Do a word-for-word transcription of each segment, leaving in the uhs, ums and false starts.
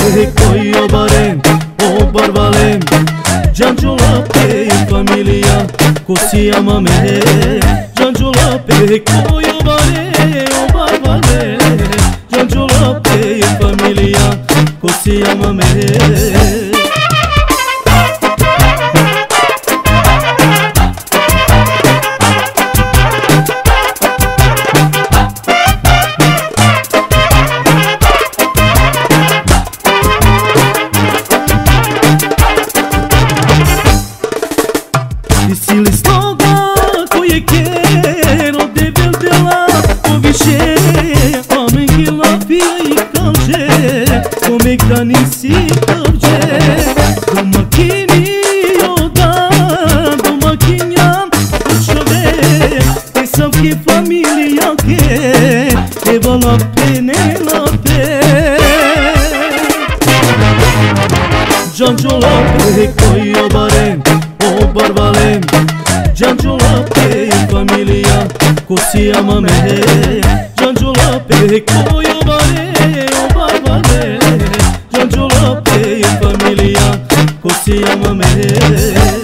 Lope, Coio Barem, o Barbalem, Giangio Lope e famiglia, così ama me. Giangio Lope, Coio Barem, o Barbalem, Giangio Lope e famiglia, così ama me. Sili sloga koje kero debel dela poviše Omen la pije i kalže Komek da nisi kalže Domakini oda Domakinjan čovek Te savke familijake Eva lape ne lape Giangio Lope, Coio Barem, o Barbalem, Giangio Lope e famiglia, così ama me. Giangio Lope, Coio Barem, o Barbalem, Giangio Lope e famiglia, così ama me.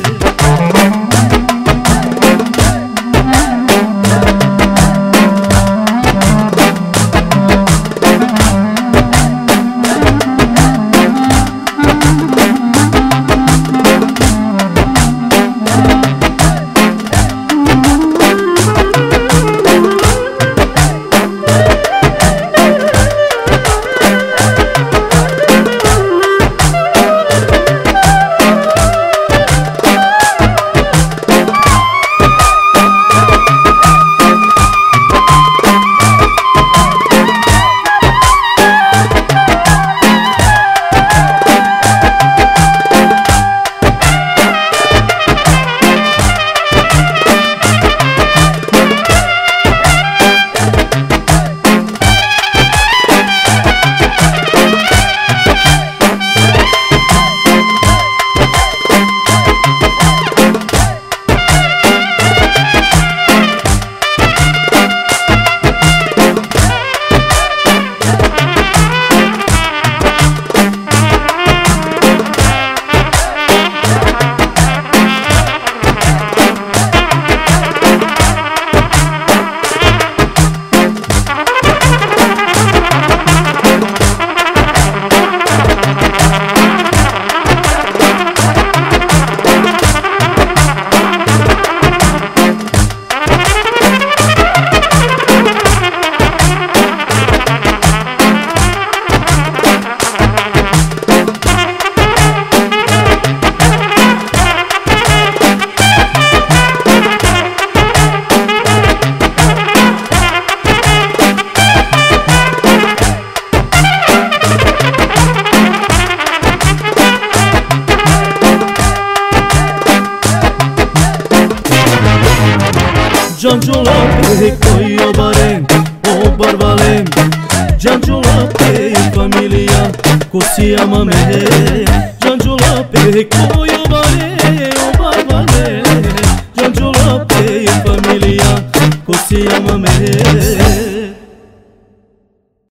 Giangio Lope, Coio Barem, o Barbalem, Giangio Lope e famiglia, così ama me. Giangio Lope, Coio Barem, o Barbalem, Giangio Lope e famiglia, così ama me.